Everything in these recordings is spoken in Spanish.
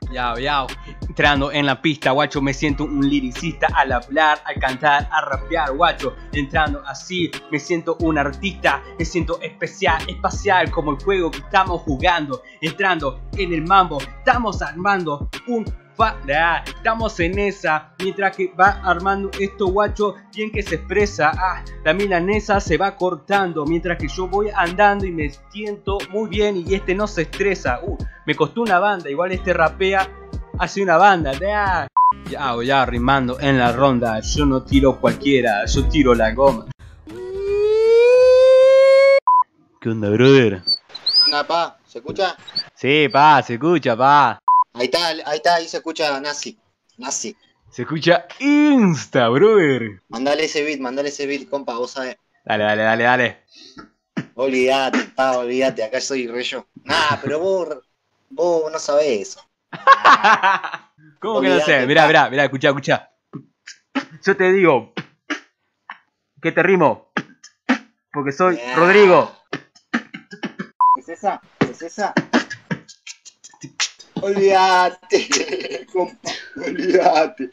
Yao. Entrando en la pista, guacho, me siento un liricista al hablar, al cantar, a rapear, guacho. Entrando así, me siento un artista, me siento especial, espacial, como el juego que estamos jugando. Entrando en el mambo, estamos armando un estamos en esa, mientras que va armando esto, guacho, bien que se expresa. La milanesa se va cortando, mientras que yo voy andando y me siento muy bien y este no se estresa. Me costó una banda, igual este rapea, hace una banda. Ya rimando en la ronda, yo no tiro cualquiera, yo tiro la goma. ¿Qué onda, brother? Pa, ¿se escucha? Sí, pa, se escucha, pa. Ahí está, ahí se escucha Nazi. Se escucha Insta, brother. Mandale ese beat, compa, vos sabés. Dale. Olvídate, pa, olvídate, acá soy re yo. Pero vos no sabés eso. ¿Cómo que no sé? Mirá, escuchá. Yo te digo que te rimo, porque soy Rodrigo. ¿Es esa? Olvídate, compa, olvídate.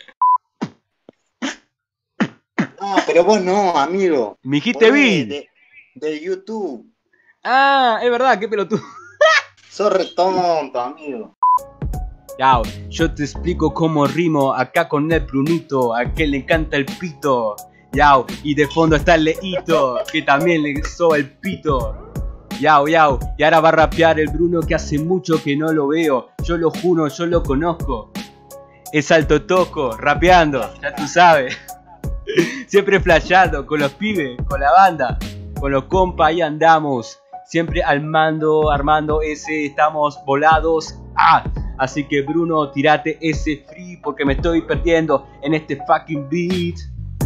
Pero vos no, amigo. Me dijiste beat. De YouTube. Es verdad, qué pelotudo. Sos re tonto, amigo. Yao, yo te explico cómo rimo acá con el Brunito, a que le encanta el pito. Yao, y de fondo está el Leito, que también le soba el pito. Yao, y ahora va a rapear el Bruno, que hace mucho que no lo veo. Yo lo juro, yo lo conozco. Es Alto Toco, rapeando, ya tú sabes. Siempre flasheando con los pibes, con la banda, con los compas, ahí andamos. Siempre armando ese, estamos volados. Así que Bruno, tirate ese free, porque me estoy perdiendo en este fucking beat.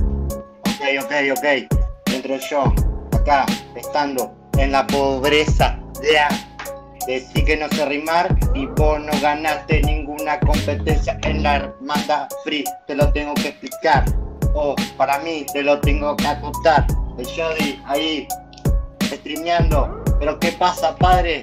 Ok. Entro yo, acá, estando en la pobreza. Decí que no sé rimar y vos no ganaste ninguna competencia en la hermandad free. Te lo tengo que explicar, para mí te lo tengo que acotar. El Jody ahí, streameando. Pero ¿qué pasa, padre?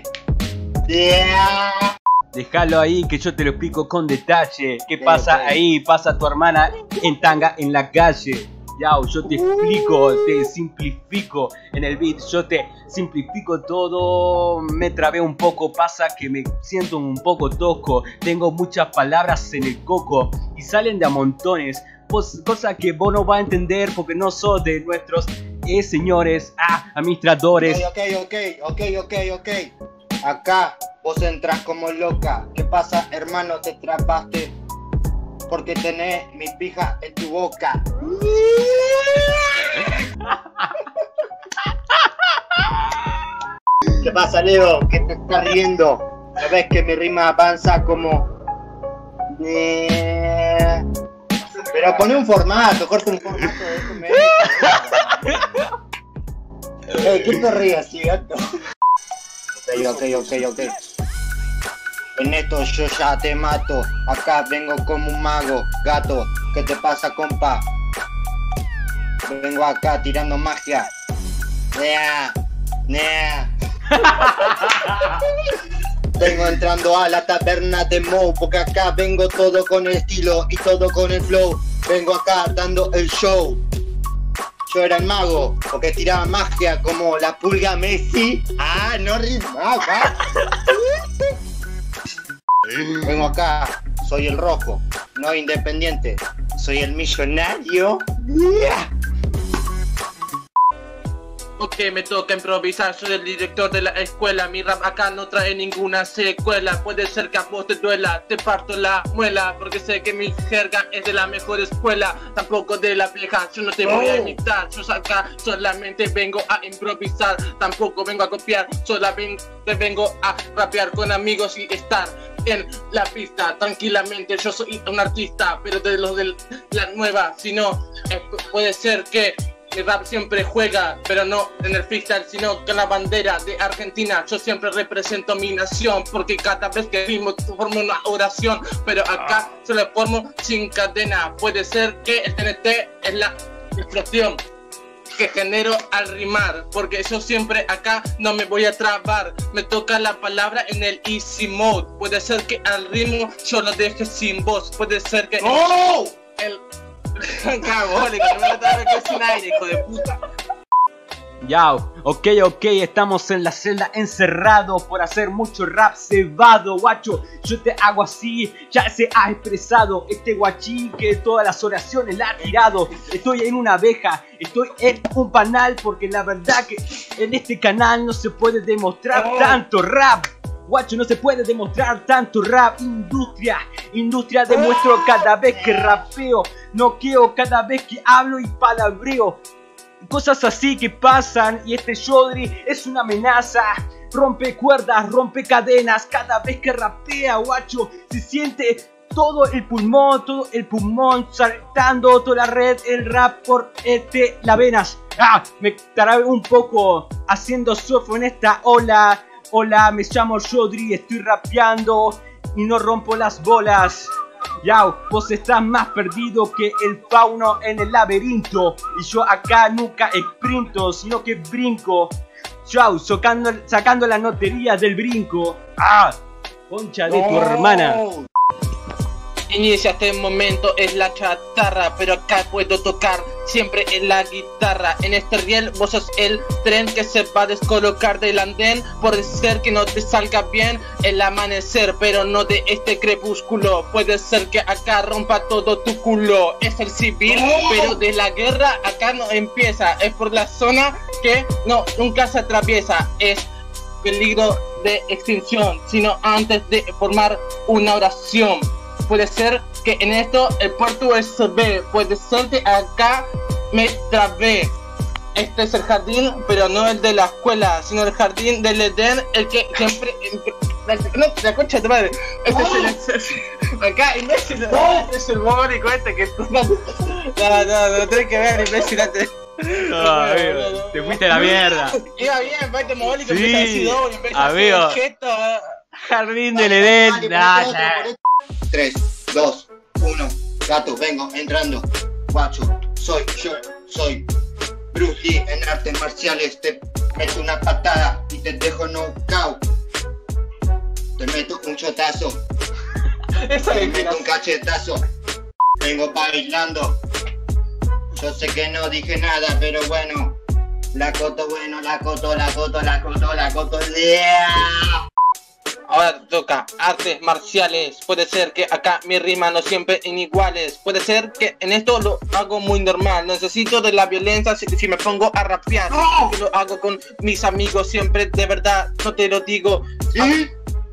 Déjalo ahí que yo te lo explico con detalle. ¿Qué pasa ahí? Pasa tu hermana en tanga en la calle. Yao, yo te explico, te simplifico en el beat, yo te simplifico todo. Me trabé un poco, pasa que me siento un poco tosco. Tengo muchas palabras en el coco y salen de a montones, cosa que vos no vas a entender porque no sos de nuestros señores administradores. Ok. Acá vos entras como loca. ¿Qué pasa, hermano? Te trapaste porque tenés mi pija en tu boca. ¿Qué pasa, Leo? ¿Qué te estás riendo? ¿No ves que mi rima avanza como... Pero pone un formato, corta un formato de eso. ¿Qué te ríes así, gato? Ok. En esto yo ya te mato. Acá vengo como un mago, gato. ¿Qué te pasa, compa? Vengo acá tirando magia. Vengo entrando a la taberna de Mo, porque acá vengo todo con el estilo y todo con el flow. Vengo acá dando el show. Yo era el mago, porque tiraba magia como la pulga Messi. No rimaba. Vengo acá, soy el rojo, no independiente, soy el millonario. Ok, me toca improvisar, soy el director de la escuela. Mi rap acá no trae ninguna secuela. Puede ser que a vos te duela, te parto la muela, porque sé que mi jerga es de la mejor escuela, tampoco de la vieja. Yo no te voy a imitar, yo acá solamente vengo a improvisar. Tampoco vengo a copiar, solamente vengo a rapear con amigos y estar en la pista tranquilamente. Yo soy un artista, pero de los de la nueva. Si no, puede ser que mi rap siempre juega, pero no en el freestyle, sino con la bandera de Argentina. Yo siempre represento mi nación, porque cada vez que rimo formo una oración, pero acá se lo formo sin cadena. Puede ser que el TNT es la explosión. que genero al rimar, porque yo siempre acá no me voy a trabar. Me toca la palabra en el easy mode. Puede ser que al ritmo yo lo deje sin voz. Puede ser que el cabólico, no me lo estaba sin aire, hijo de puta. Yao, ok, estamos en la celda encerrados por hacer mucho rap cebado, guacho. Yo te hago así, ya se ha expresado este guachín que todas las oraciones la ha tirado. Estoy en una abeja, estoy en un panal, porque la verdad que en este canal no se puede demostrar tanto rap. Guacho, no se puede demostrar tanto rap. Industria demuestro cada vez que rapeo. Noqueo cada vez que hablo y palabreo. Cosas así que pasan y este Yodri es una amenaza. Rompe cuerdas, rompe cadenas cada vez que rapea, guacho. Se siente todo el pulmón saltando toda la red, el rap por las venas. Me trabé un poco haciendo surf en esta ola. Hola, me llamo Yodri, estoy rapeando y no rompo las bolas. Yao, vos estás más perdido que el fauno en el laberinto. Y yo acá nunca sprinto, sino que brinco. Yao, sacando la notería del brinco. Concha de tu hermana. Inicia este momento, es la chatarra, pero acá puedo tocar siempre en la guitarra. En este riel vos sos el tren que se va a descolocar del andén. Puede ser que no te salga bien el amanecer, pero no de este crepúsculo. Puede ser que acá rompa todo tu culo. Es el civil, pero de la guerra acá no empieza. Es por la zona que nunca se atraviesa. Es peligro de extinción, sino antes de formar una oración. Puede ser que en esto el puerto USB, puede ser que acá me trabé. Este es el jardín, pero no el de la escuela, sino el jardín del Edén, el que siempre... la concha de tu madre. Este es el... Acá, imbécil, este es el mónico este que... No, tenés que ver, imbécil, antes. Te fuiste a la mierda. Iba bien, este mónico, sí, empieza a decir doble, empieza a amigo. hacer objeto. Jardín del Edén. 3, 2, 1, gato, vengo entrando. Guacho, soy Bruce Lee en artes marciales. Te meto una patada y te dejo knockout. Te meto un chotazo. Te meto un cachetazo. Vengo bailando. Yo sé que no dije nada, pero bueno. La coto, yeah. Ahora toca artes marciales. Puede ser que acá mi rima no siempre en iguales. Puede ser que en esto lo hago muy normal. Necesito de la violencia si me pongo a rapear. Que lo hago con mis amigos siempre, de verdad, no te lo digo. ¿Sí?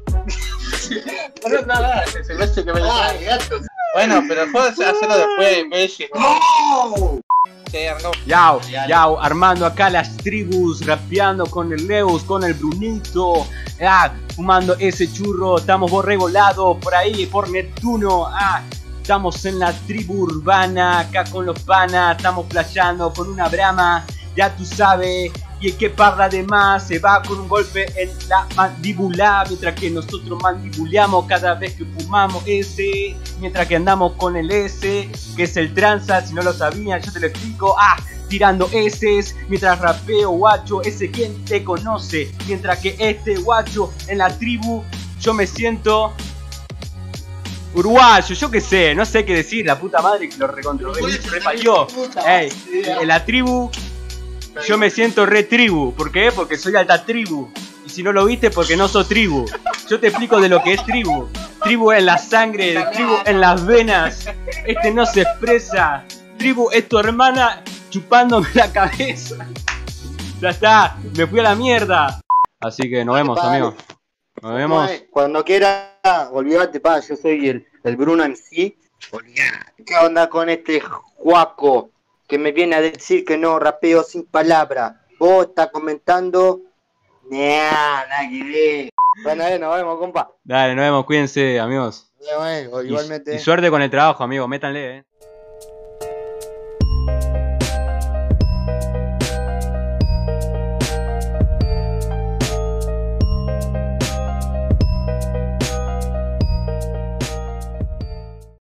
No es nada, se me hace que me lo bueno, pero puedes hacerlo después, imbécil. ¡No! Yao, armando acá las tribus, rapeando con el Leus, con el Brunito, fumando ese churro, estamos borregolados por ahí, por Neptuno, estamos en la tribu urbana, acá con los panas, estamos playando con una brama, ya tú sabes, y el que parla de más se va con un golpe en la mandíbula, mientras que nosotros mandibuleamos cada vez que fumamos ese, mientras que andamos con el S, que es el tranza, si no lo sabían yo te lo explico, tirando S's, mientras rapeo guacho, ese quien te conoce, mientras que este guacho en la tribu, yo me siento uruguayo, yo qué sé, no sé qué decir, la puta madre que lo reparió, en la tribu. Yo me siento re tribu, ¿por qué? Porque soy alta tribu. Y si no lo viste, porque no sos tribu. Yo te explico de lo que es tribu. Tribu en la sangre, tribu en las venas. Este no se expresa. Tribu es tu hermana chupándome la cabeza. Ya está, me fui a la mierda. Así que nos vemos, amigos. Nos vemos. Cuando quiera, olvídate, yo soy el Bruno MC. ¿Qué onda con este Juaco que me viene a decir que no rapeo sin palabra? Vos estás comentando. Nada que ver. Bueno, nos vemos, compa. Dale, nos vemos, cuídense, amigos. Igualmente. Y suerte con el trabajo, amigos, métanle,